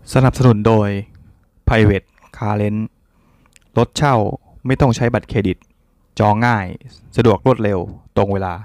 สนับสนุนโดย Private Car Rent รถเช่าไม่ต้องใช้บัตรเครดิตจองง่ายสะดวกรวดเร็วตรงเวลา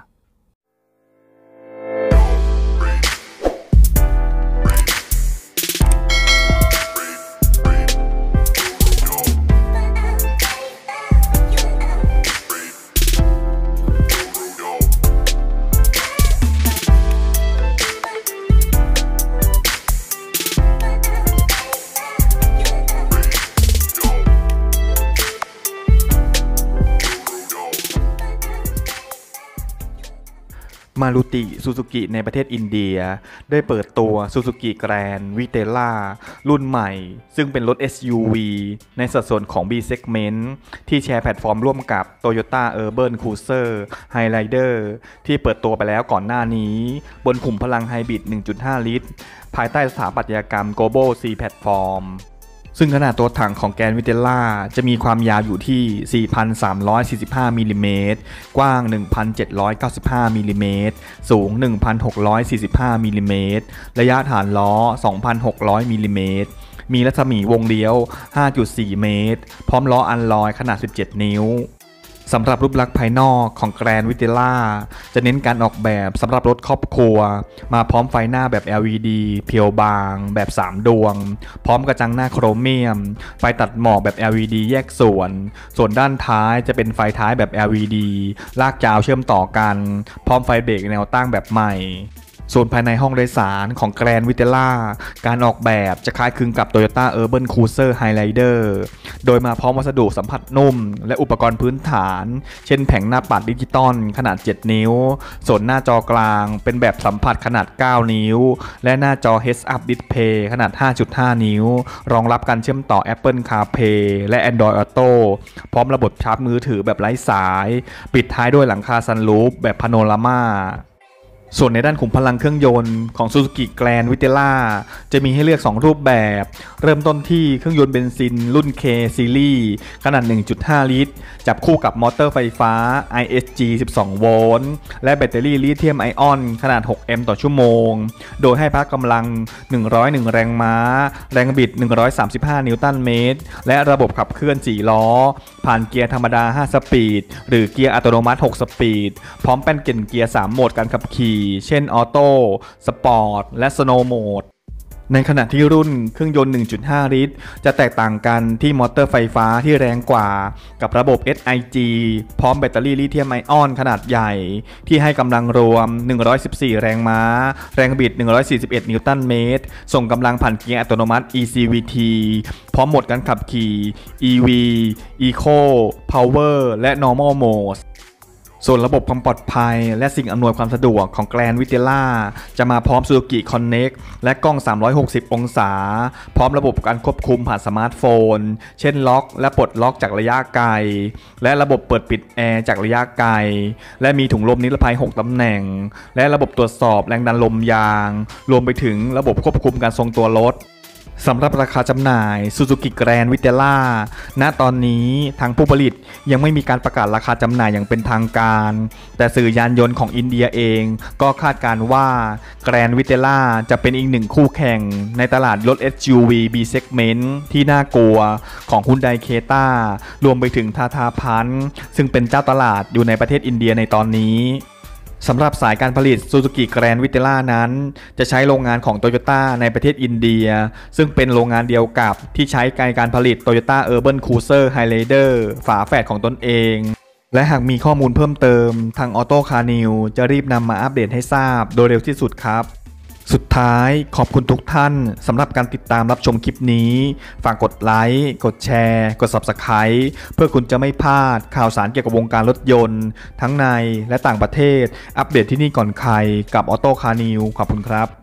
มารุติซูซูกิในประเทศอินเดียได้เปิดตัวซูซูกิแกรนด์วิเตล่ารุ่นใหม่ซึ่งเป็นรถ SUV ในสัดส่วนของ B Segment ที่แชร์แพลตฟอร์มร่วมกับ Toyota Urban Cruiser Highlander ที่เปิดตัวไปแล้วก่อนหน้านี้บนขุมพลังไฮบริด 1.5 ลิตรภายใต้สถาปัตยกรรม Global C Platformซึ่งขนาดตัวถังของแกรนด์วิเตล่าจะมีความยาวอยู่ที่ 4,345 มิลลิเมตรกว้าง 1,795 มิลลิเมตรสูง 1,645 มิลลิเมตรระยะฐานล้อ 2,600 มิลลิเมตรมีรัศมีวงเลี้ยว 5.4 เมตรพร้อมล้ออัลลอยขนาด 17 นิ้วสำหรับรูปลักษณ์ภายนอกของแกรนด์วิเตล่าจะเน้นการออกแบบสำหรับรถครอบครัวมาพร้อมไฟหน้าแบบ LED เพียวบางแบบ3ดวงพร้อมกระจังหน้าโครเมียมไฟตัดหมอกแบบ LED แยกส่วนด้านท้ายจะเป็นไฟท้ายแบบ LED ลากยาวเชื่อมต่อกันพร้อมไฟเบรกแนวตั้งแบบใหม่ส่วนภายในห้องโดยสารของแกรนด์วิเตล่าการออกแบบจะคล้ายคลึงกับ Toyota Urban Cruiser Highlander โดยมาพร้อมวัสดุสัมผัสนุ่มและอุปกรณ์พื้นฐานเช่นแผงหน้าปัดดิจิตอลขนาด 7 นิ้วส่วนหน้าจอกลางเป็นแบบสัมผัสขนาด 9 นิ้วและหน้าจอ Heads Up Display ขนาด 5.5 นิ้วรองรับการเชื่อมต่อ Apple CarPlay และ Android Auto พร้อมระบบชาร์จมือถือแบบไร้สายปิดท้ายด้วยหลังคาซันรูฟแบบพาโนรามาส่วนในด้านขุมพลังเครื่องยนต์ของ Suzuki Grand Vitara จะมีให้เลือก2รูปแบบเริ่มต้นที่เครื่องยนต์เบนซินรุ่น K Series ขนาด 1.5 ลิตรจับคู่กับมอเตอร์ไฟฟ้า ISG 12 โวลต์และแบตเตอรี่ลิเธียมไอออนขนาด 6 แอมป์ต่อชั่วโมงโดยให้พละกำลัง 101 แรงม้าแรงบิด 135 นิวตันเมตรและระบบขับเคลื่อน 4 ล้อผ่านเกียร์ธรรมดา 5 สปีดหรือเกียร์อัตโนมัติ 6 สปีดพร้อมแป้นเกียร์ 3 โหมดการขับขี่เช่นออโต้สปอร์ตและสโนว์โหมดในขณะที่รุ่นเครื่องยนต์ 1.5 ลิตรจะแตกต่างกันที่มอเตอร์ไฟฟ้าที่แรงกว่ากับระบบ SIG พร้อมแบตเตอรี่ลิเธียมไอออนขนาดใหญ่ที่ให้กำลังรวม 114 แรงม้าแรงบิด 141 นิวตันเมตรส่งกำลังผ่านเกียร์อัตโนมัติ ECVT พร้อมโหมดการขับขี่ EV Eco Power และ Normal Modeส่วนระบบความปลอดภัยและสิ่งอำนวยความสะดวกของแกรนด์วิเตล่าจะมาพร้อม Suzuki Connect และกล้อง 360 องศาพร้อมระบบการควบคุมผ่านสมาร์ทโฟนเช่นล็อกและปลดล็อกจากระยะไกลและระบบเปิดปิดแอร์จากระยะไกลและมีถุงลมนิรภัย 6 ตำแหน่งและระบบตรวจสอบแรงดันลมยางรวมไปถึงระบบควบคุมการทรงตัวรถสำหรับราคาจำหน่าย Suzuki Grand Vitara ณ ตอนนี้ทางผู้ผลิตยังไม่มีการประกาศราคาจำหน่ายอย่างเป็นทางการแต่สื่อยานยนต์ของอินเดียเองก็คาดการณ์ว่า Grand Vitara จะเป็นอีกหนึ่งคู่แข่งในตลาดรถ SUV B Segment ที่น่ากลัวของ Hyundai Creta รวมไปถึง Tata Punch ซึ่งเป็นเจ้าตลาดอยู่ในประเทศอินเดียในตอนนี้สำหรับสายการผลิต Suzuki Grand Vitara นั้นจะใช้โรงงานของ Toyota ในประเทศอินเดียซึ่งเป็นโรงงานเดียวกับที่ใช้การผลิต Toyota Urban Cruiser Highlander ฝาแฝดของตนเองและหากมีข้อมูลเพิ่มเติมทาง Auto Car News จะรีบนำมาอัปเดตให้ทราบโดยเร็วที่สุดครับสุดท้ายขอบคุณทุกท่านสำหรับการติดตามรับชมคลิปนี้ฝากกดไลค์กดแชร์กด Subscribe เพื่อคุณจะไม่พลาดข่าวสารเกี่ยวกับวงการรถยนต์ทั้งในและต่างประเทศอัปเดตที่นี่ก่อนใครกับ Auto Car News ขอบคุณครับ